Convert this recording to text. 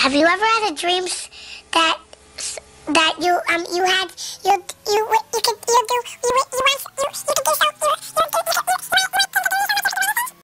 Have you ever had a dream that you had your